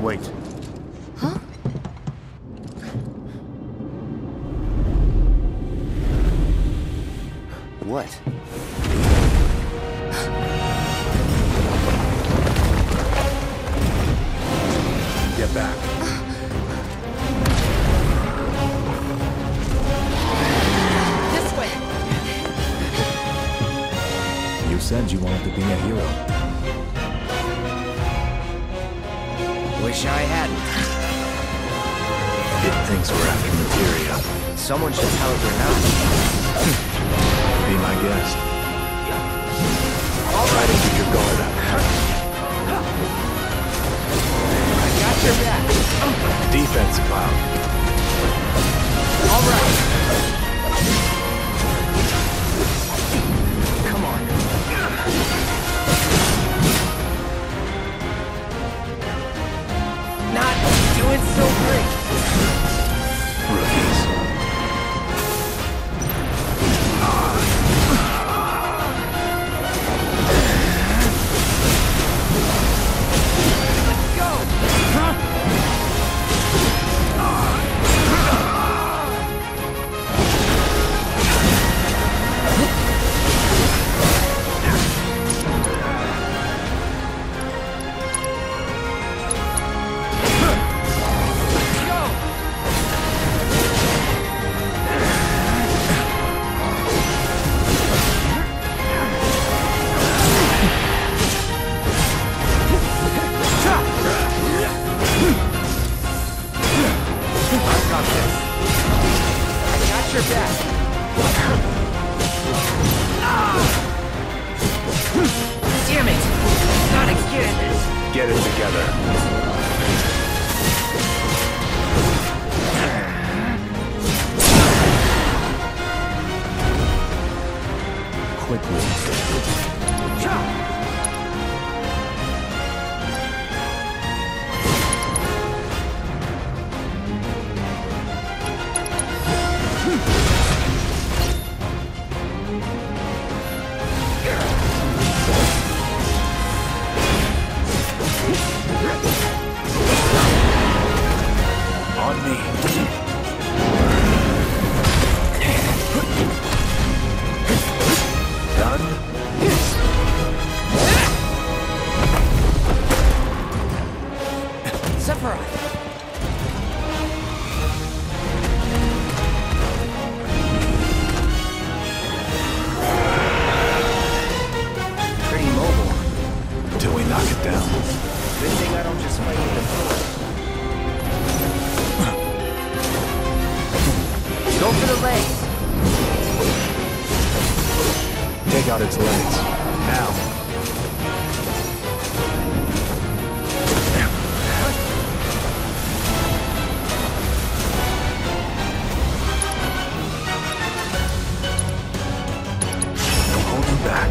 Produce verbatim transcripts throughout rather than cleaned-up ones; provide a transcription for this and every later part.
Wait. Huh? What? Get back. This way. You said you wanted to be a hero. Wish I hadn't. It thinks we're after materia. Someone should tell it we're not. Be my guest. All Try right, to keep your guard up. I got your back. Defense, Cloud. All right. Come on. Not doing so great. Rookies. Go. I've got this. I got your back. Damn it! Not again! Get it together. Quickly. On me. Done? Sephiroth! Pretty mobile. Till we knock it down. Good thing I don't just fight with the floor. Go for the legs! Take out its legs. Now. Don't hold him back.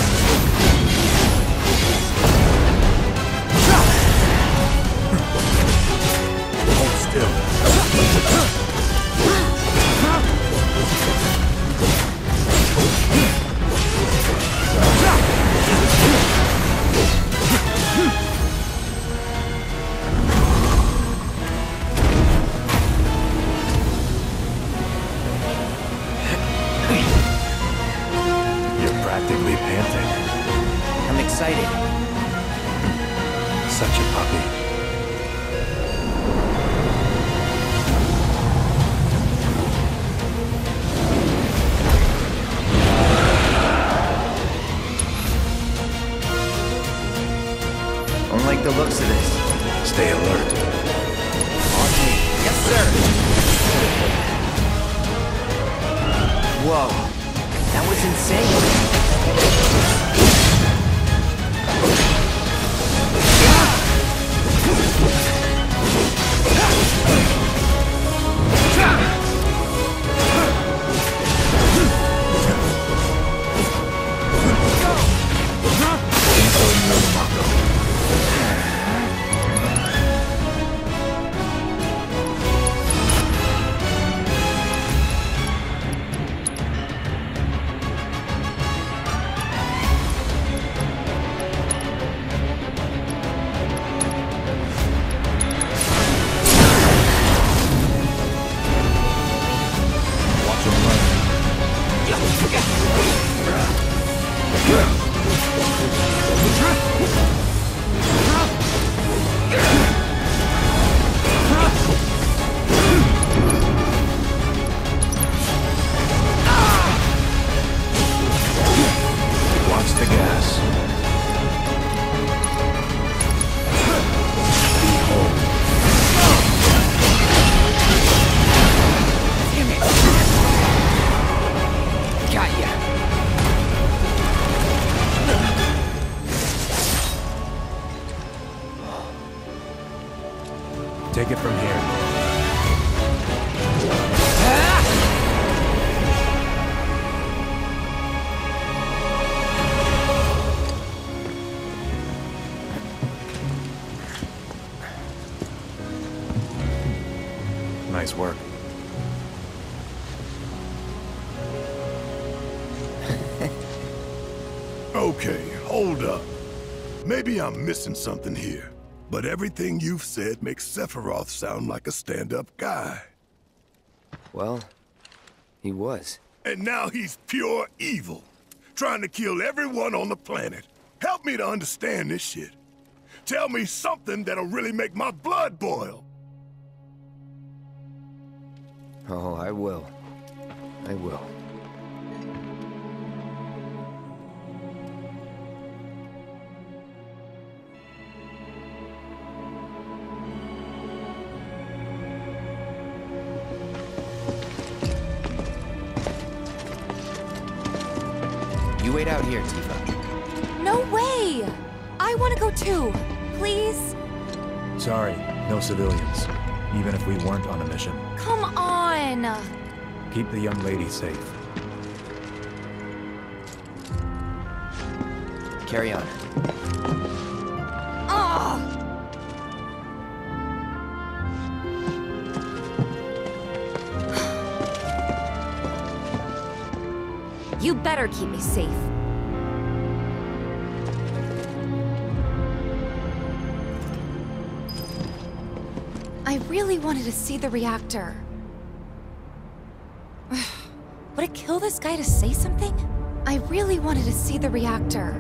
Hold still. You're practically panting. I'm excited. Such a puppy. Don't like the looks of this. Stay alert. On me. Yes, sir! Whoa. That was insane. Take it from here. Nice work. Okay, hold up. Maybe I'm missing something here, but everything you've said makes Sephiroth sound like a stand-up guy. Well, he was. And now he's pure evil, trying to kill everyone on the planet. Help me to understand this shit. Tell me something that'll really make my blood boil. Oh, I will. I will. You wait out here, Tifa. No way! I want to go too. Please? Sorry, no civilians. Even if we weren't on a mission. Come on! Keep the young lady safe. Carry on. Ugh! You better keep me safe. I really wanted to see the reactor. Would it kill this guy to say something? I really wanted to see the reactor.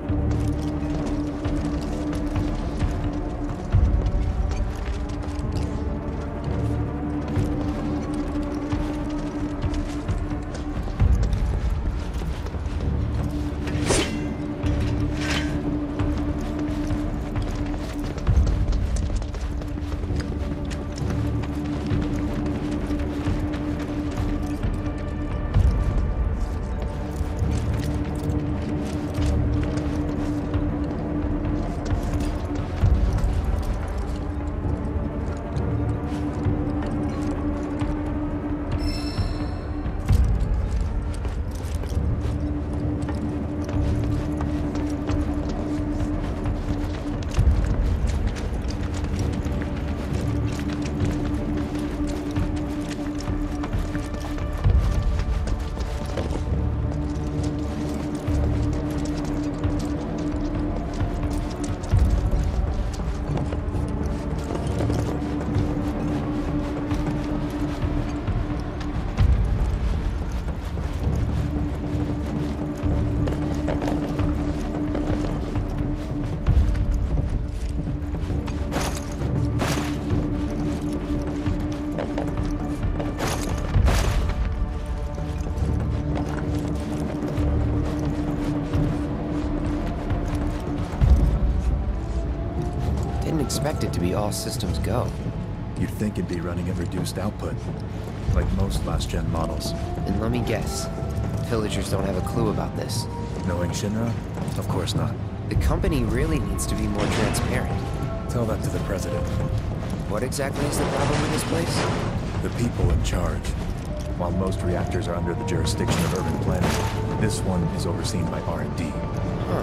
Expect it to be all systems go. You'd think it'd be running at reduced output, like most last-gen models. And let me guess, villagers don't have a clue about this. Knowing Shinra? Of course not. The company really needs to be more transparent. Tell that to the president. What exactly is the problem in this place? The people in charge. While most reactors are under the jurisdiction of Urban Planet, this one is overseen by R and D. Huh.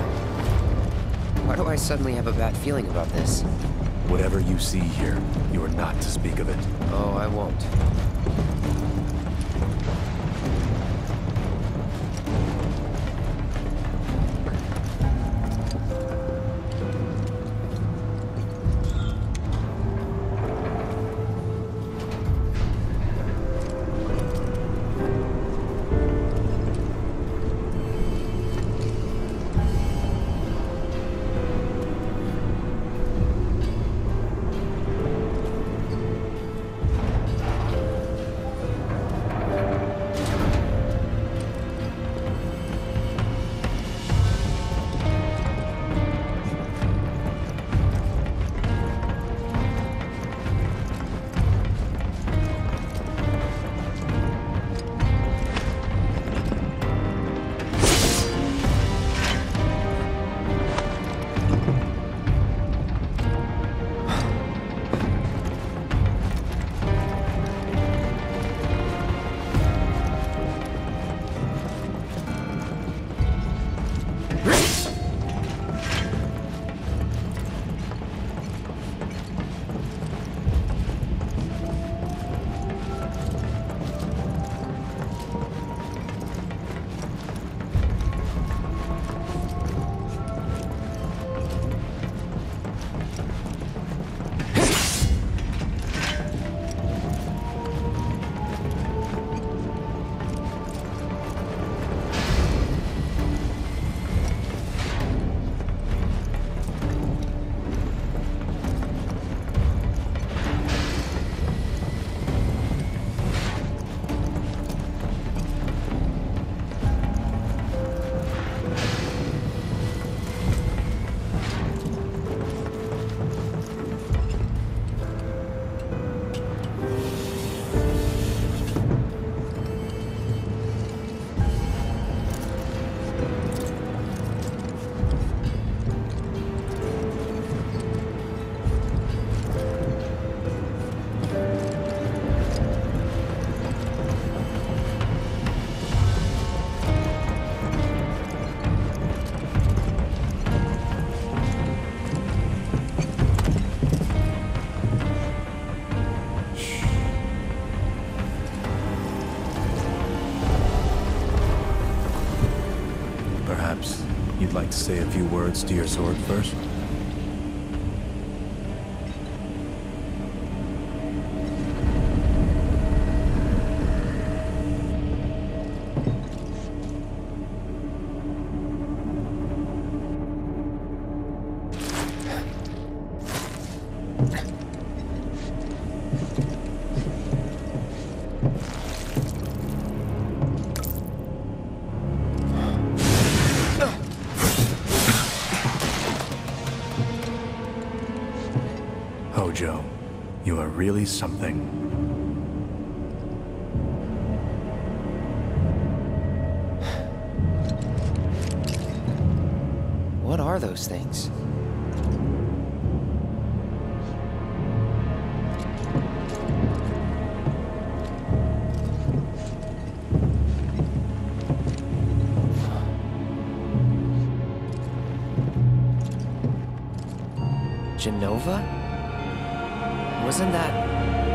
Why do I suddenly have a bad feeling about this? Whatever you see here, you are not to speak of it. Oh, I won't. like to say a few words to your sword first? Hojo, you are really something. What are those things? Jenova? Wasn't that...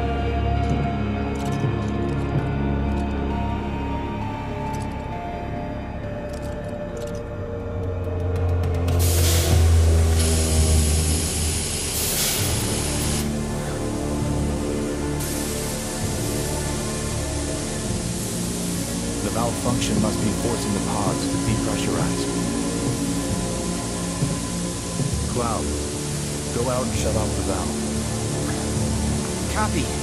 The malfunction must be forcing the pods to depressurize. Cloud, go out and shut off the valve. Copy.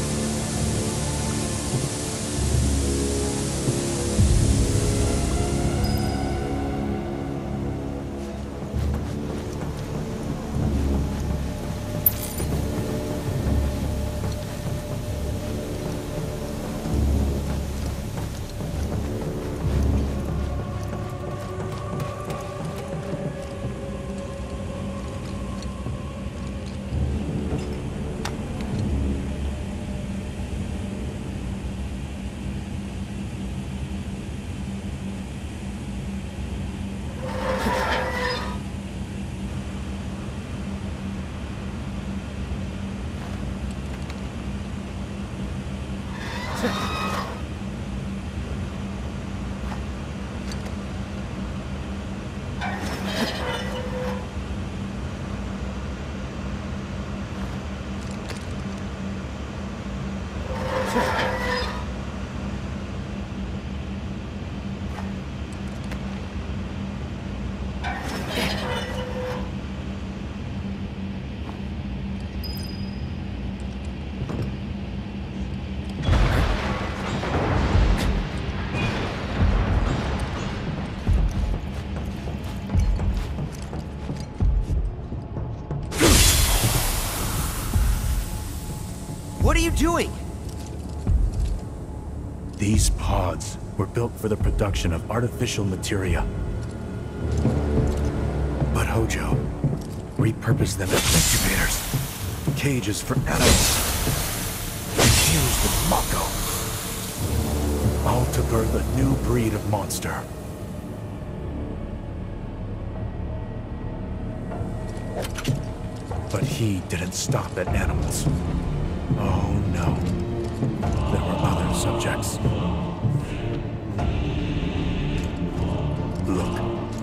What are you doing? These pods were built for the production of artificial materia. But Hojo repurposed them as incubators, cages for animals, infused with Mako, all to birth a new breed of monster. But he didn't stop at animals. Oh no. There were other subjects. Look.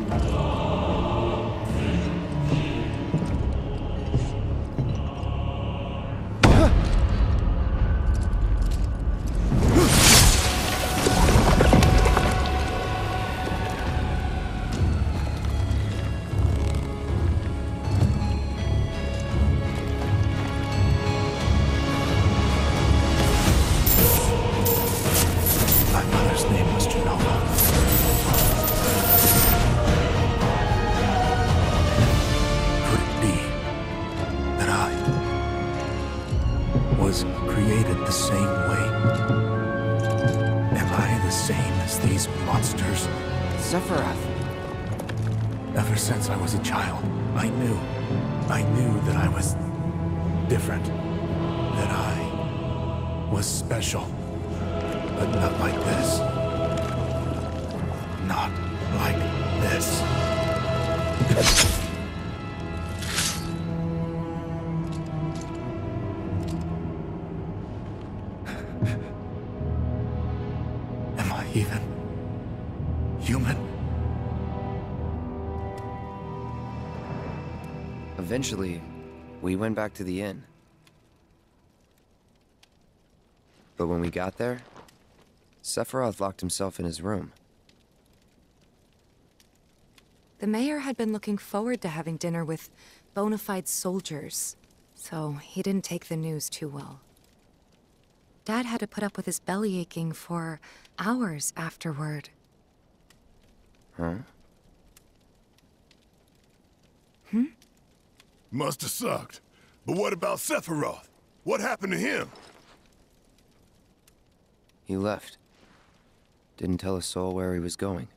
Created the same way? Am I the same as these monsters? Sephiroth. Ever since I was a child, I knew. I knew that I was different. That I was special. But not like this. Not like this. Even human? Eventually, we went back to the inn. But when we got there, Sephiroth locked himself in his room. The mayor had been looking forward to having dinner with bona fide soldiers, so he didn't take the news too well. Dad had to put up with his belly aching for hours afterward. Huh? Hmm? Must have sucked. But what about Sephiroth? What happened to him? He left. Didn't tell a soul where he was going.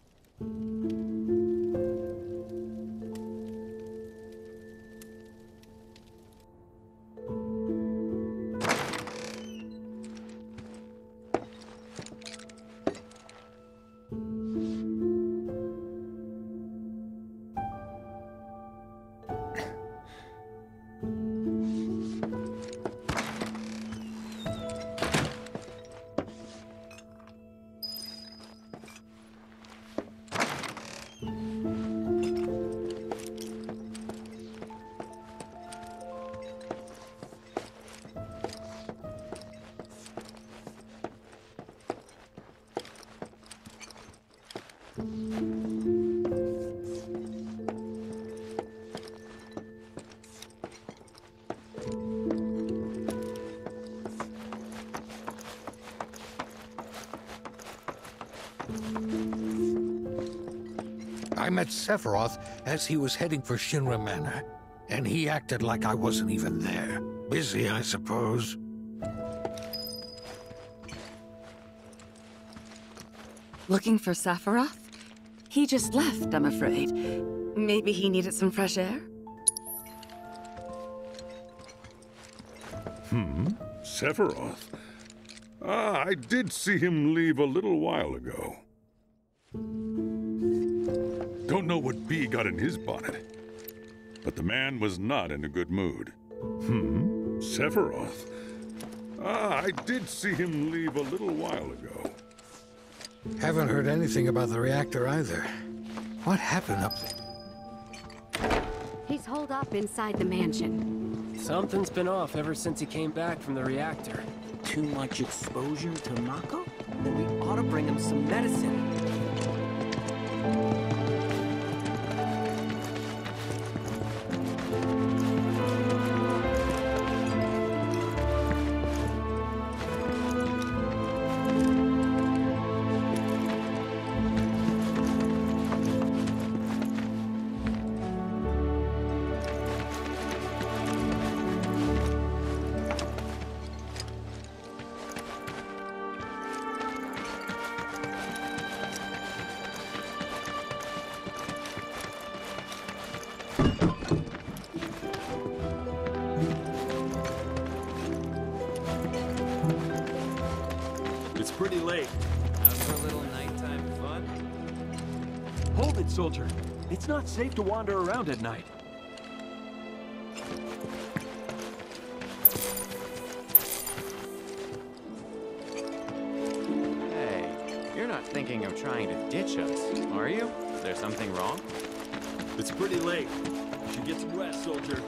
I met Sephiroth as he was heading for Shinra Manor, and he acted like I wasn't even there. Busy, I suppose. Looking for Sephiroth? He just left, I'm afraid. Maybe he needed some fresh air? Hmm? Sephiroth? Ah, I did see him leave a little while ago. Don't know what bee got in his bonnet, but the man was not in a good mood. Hmm? Sephiroth? Ah, I did see him leave a little while ago. Haven't heard anything about the reactor either. What happened up there? He's holed up inside the mansion. Something's been off ever since he came back from the reactor. Too much exposure to Mako? Then we ought to bring him some medicine. It's pretty late. Out for a little nighttime fun? Hold it, soldier. It's not safe to wander around at night. Hey, you're not thinking of trying to ditch us, are you? Is there something wrong? It's pretty late. You should get some rest, soldier.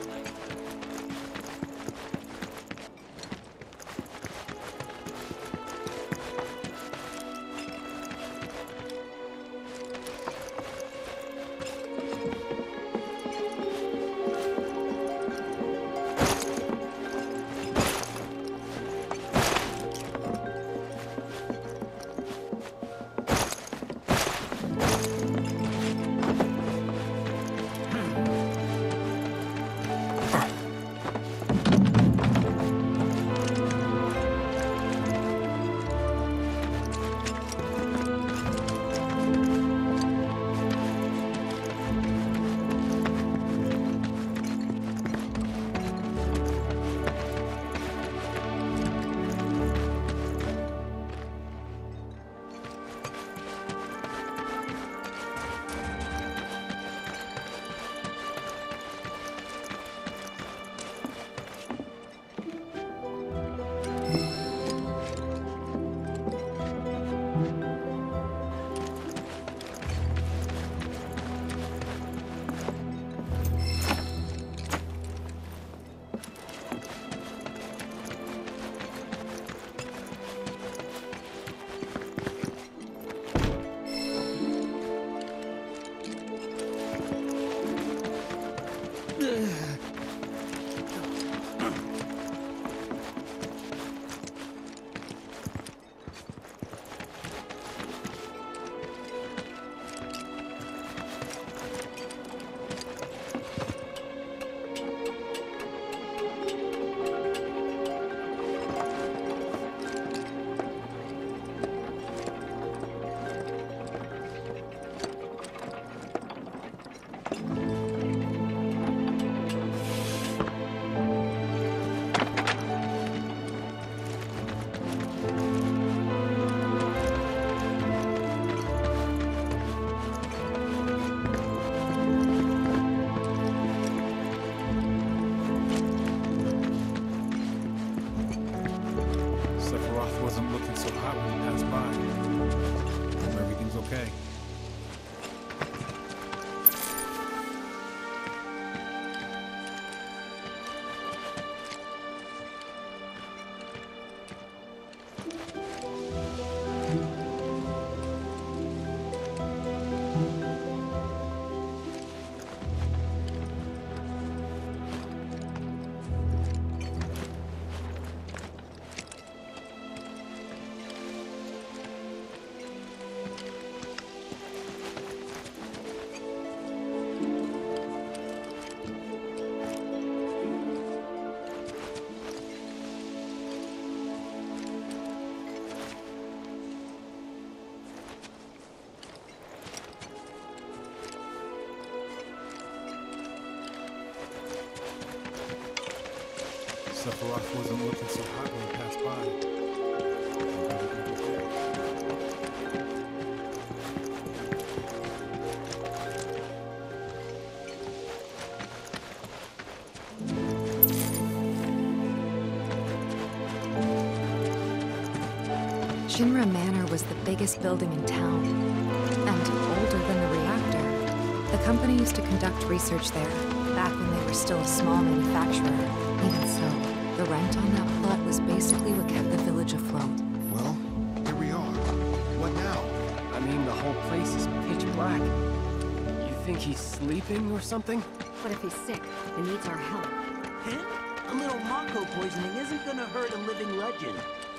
Sephiroth wasn't looking so hot when he passed by. Shinra Manor was the biggest building in town, and older than the reactor. The company used to conduct research there, back when they were still a small manufacturer. Even so, the rent on that plot was basically what kept the village afloat. Well, here we are. What now? I mean, the whole place is pitch black. You think he's sleeping or something? What if he's sick and needs our help? Hint? A little Mako poisoning isn't gonna hurt a living legend.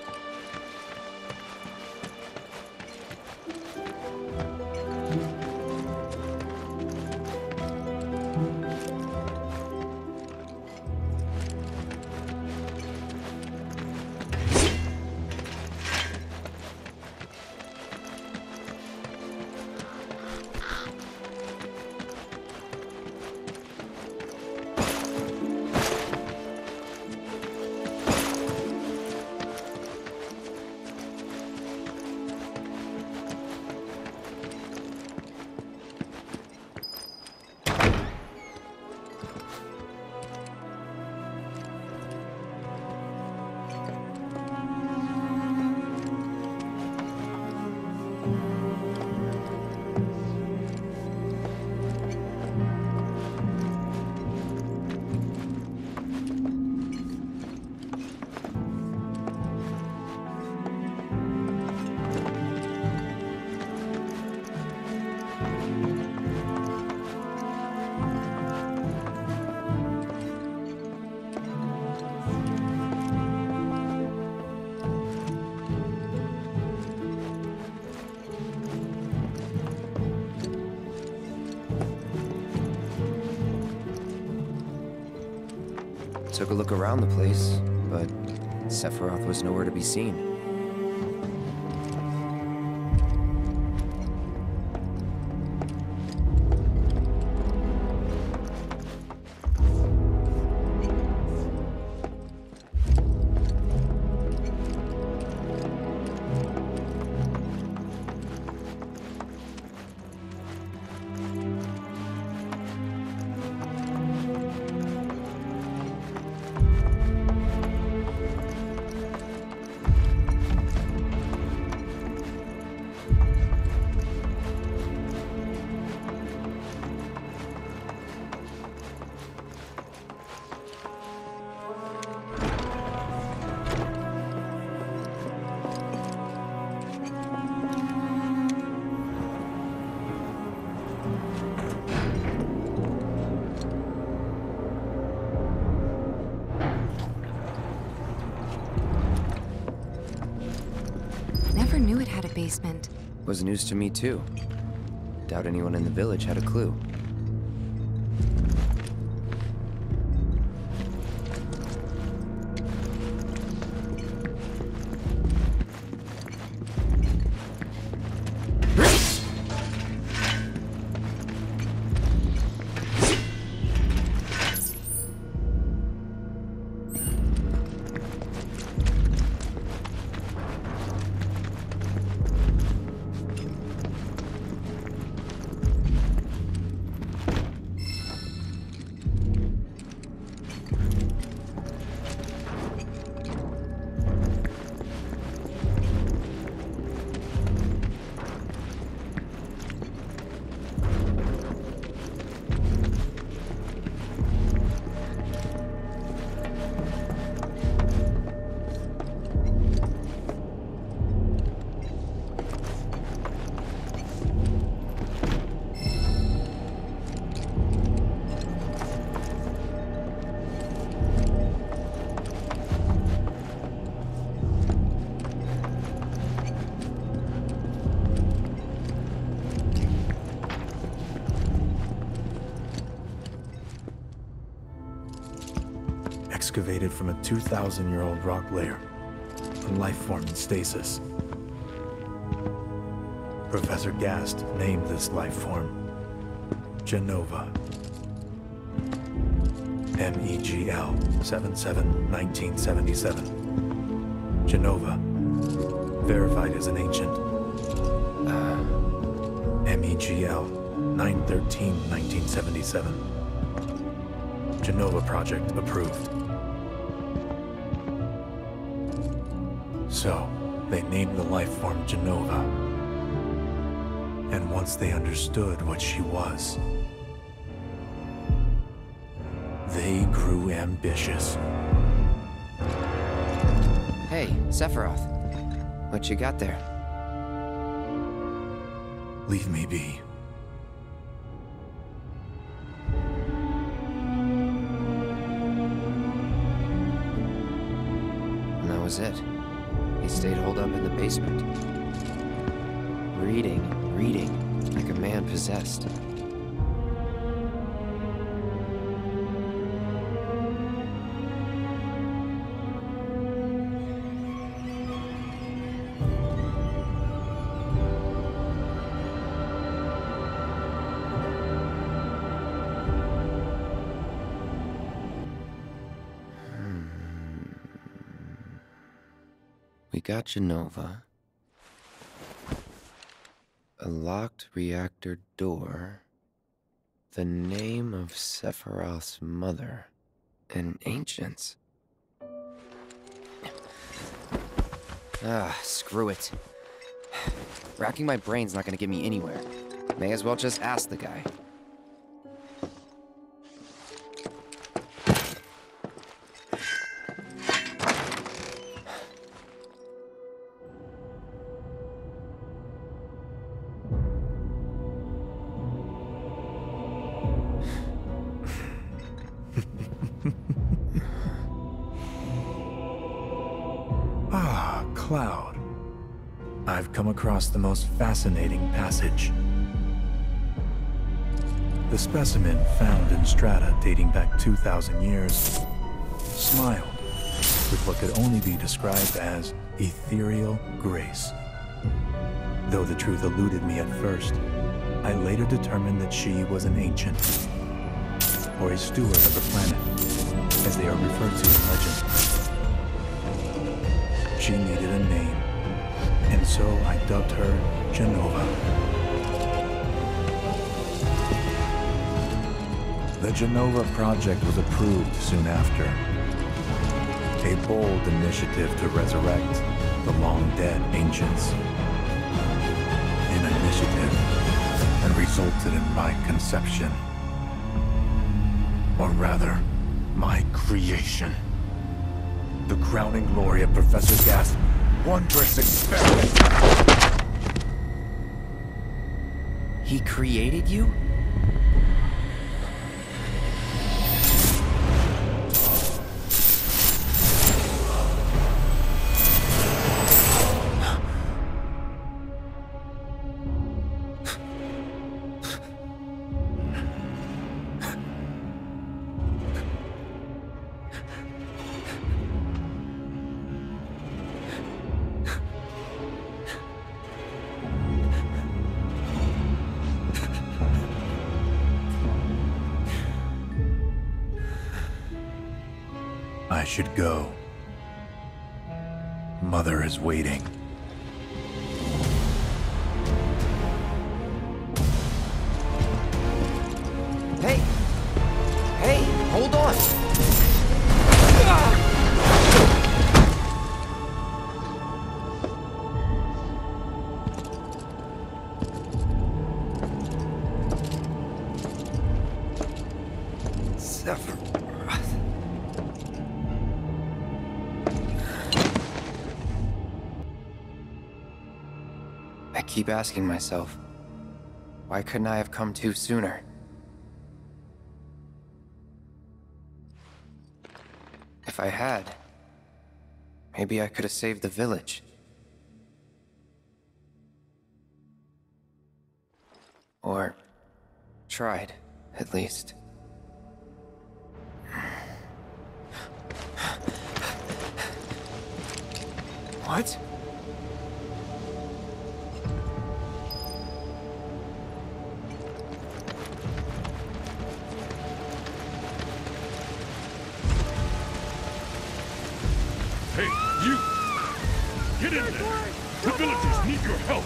Took a look around the place, but Sephiroth was nowhere to be seen. Never knew it had a basement. Was news to me too. Doubt anyone in the village had a clue. Excavated from a two thousand year old rock layer, a life form in stasis. Professor Gast named this life form Jenova. M E G L seven seven nineteen seventy-seven. Jenova. Verified as an ancient. Uh, M E G L nine thirteen nineteen seventy-seven. Jenova project approved. So, they named the life form Jenova. And once they understood what she was, they grew ambitious. Hey, Sephiroth. What you got there? Leave me be. And that was it. He stayed holed up in the basement. Reading, reading, like a man possessed. We got Jenova. A locked reactor door. The name of Sephiroth's mother. And ancients. Ah, screw it. Racking my brain's not gonna get me anywhere. May as well just ask the guy. Ah, Cloud. I've come across the most fascinating passage. The specimen found in strata dating back two thousand years smiled with what could only be described as ethereal grace. Though the truth eluded me at first, I later determined that she was an ancient, or a steward of the planet, as they are referred to in legend. She needed a name, and so I dubbed her Jenova. The Jenova project was approved soon after. A bold initiative to resurrect the long-dead ancients. An initiative that resulted in my conception. Or rather, my creation. The crowning glory of Professor Gast's wondrous experiment. He created you? I should go. Mother is waiting. Hey! Hey, hold on! Sephiroth. I keep asking myself, why couldn't I have come to sooner? If I had, maybe I could have saved the village. Or tried, at least. What? Hey, you! Get in there! The villagers need your help!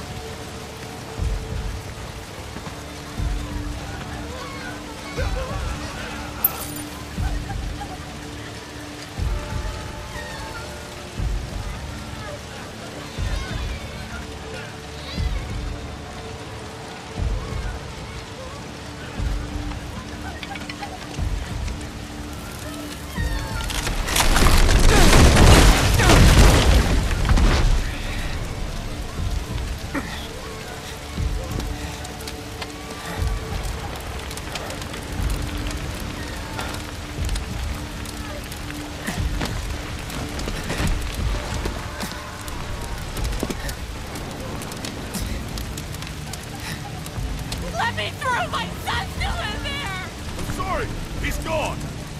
Let me through! My son's still in there! I'm sorry! He's gone!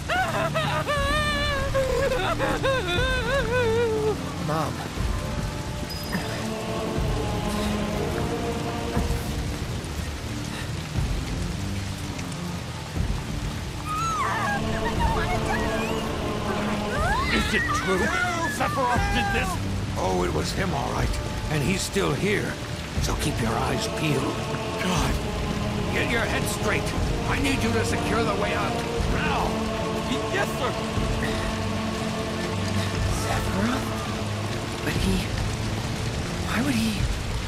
Mom. Is it true? Sephiroth did this? Oh, it was him, all right. And he's still here. So keep your eyes peeled. God. Get your head straight. I need you to secure the way out. Now! Yes, sir! Sephiroth? But he... Why would he...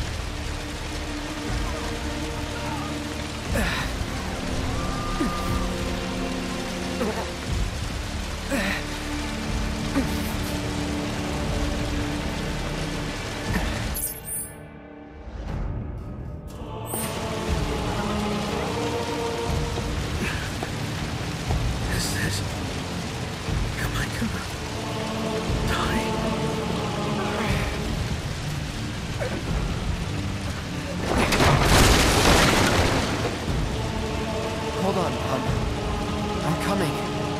Hold on, Mom. I'm coming.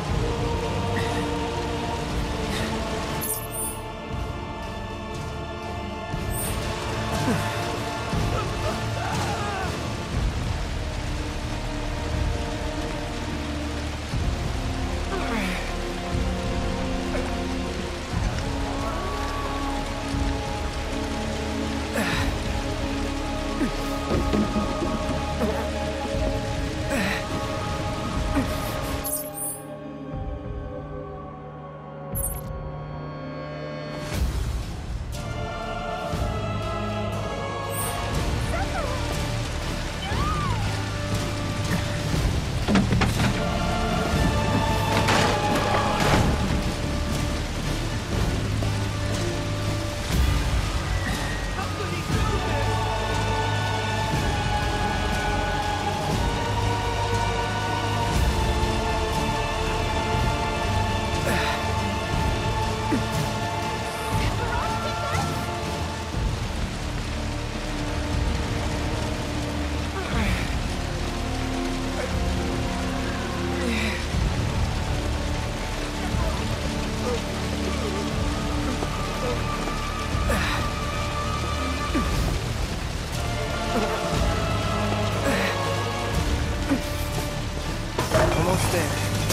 Almost there.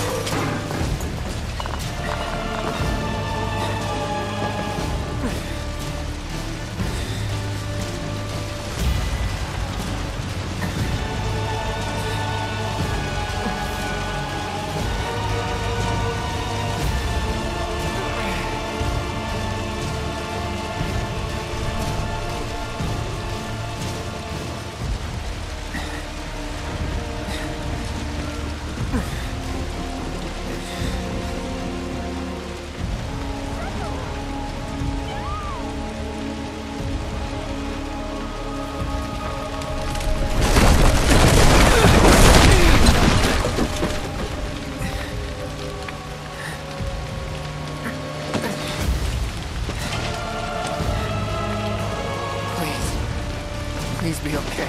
Please be okay.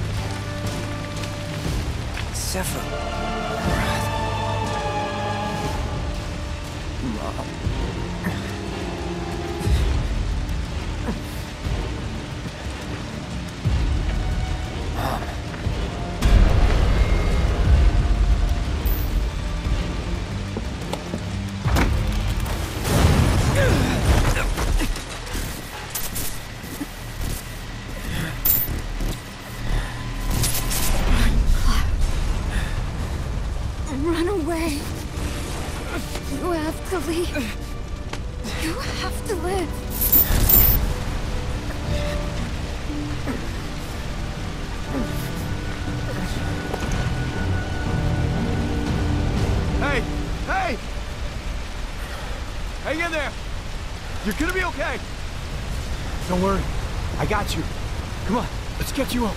Sephiroth. Mom. Mom. Please. You have to live. Hey! Hey! Hang in there! You're gonna be okay! Don't worry. I got you. Come on, let's get you up.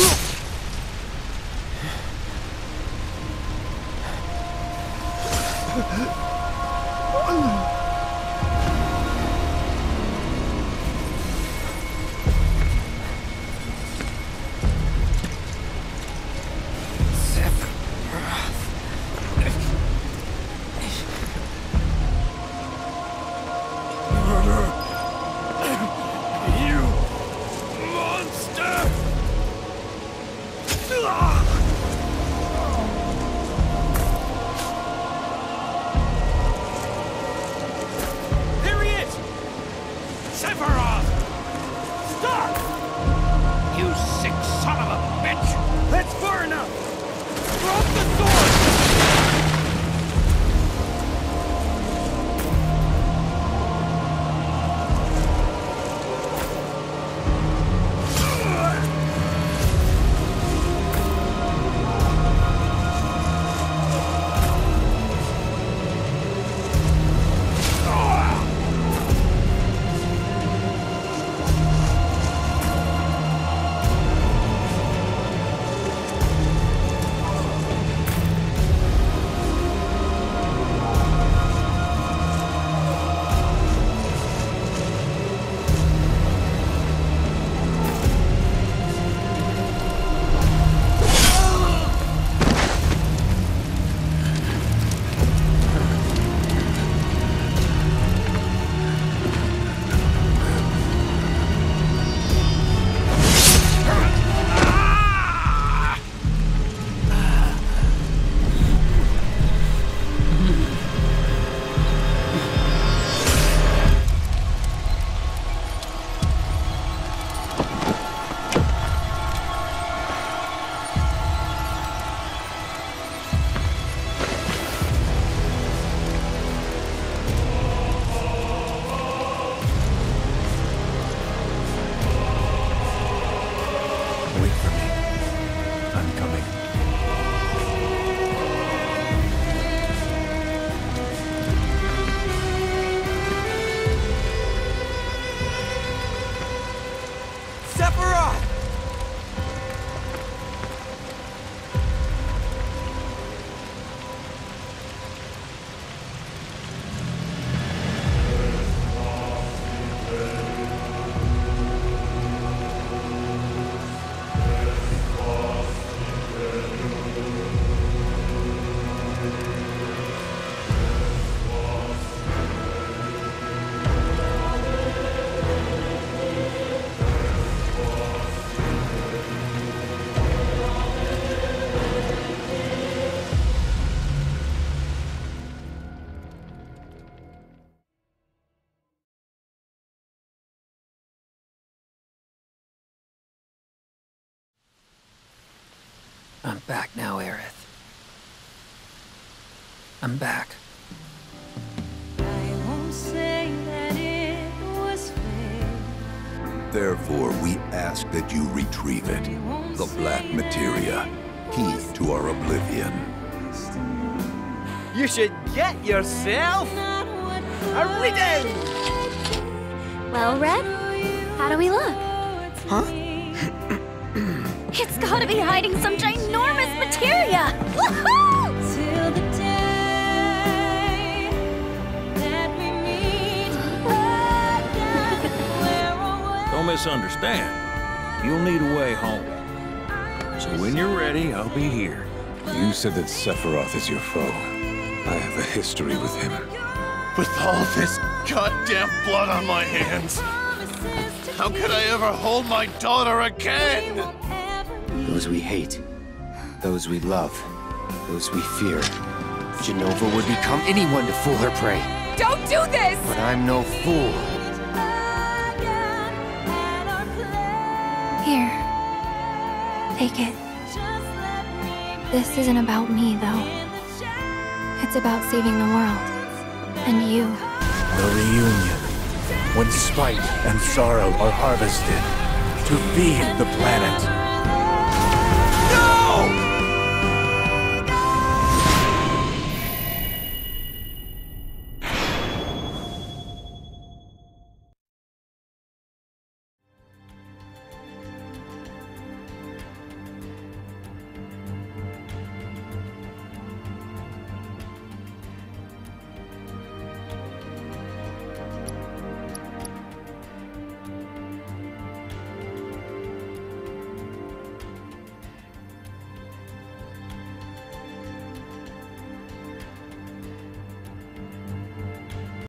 I'm back now, Aerith. I'm back. Therefore, we ask that you retrieve it. The Black Materia, key to our oblivion. You should get yourself a reading! Well, Red, how do we look? Huh? It's gotta be hiding some ginormous materia! Woohoo! Don't misunderstand. You'll need a way home. So when you're ready, I'll be here. You said that Sephiroth is your foe. I have a history with him. With all this goddamn blood on my hands, how could I ever hold my daughter again? Those we hate, those we love, those we fear. Jenova would become anyone to fool her prey. Don't do this! But I'm no fool. Here. Take it. This isn't about me, though. It's about saving the world. And you. The reunion. When spite and sorrow are harvested to feed the planet.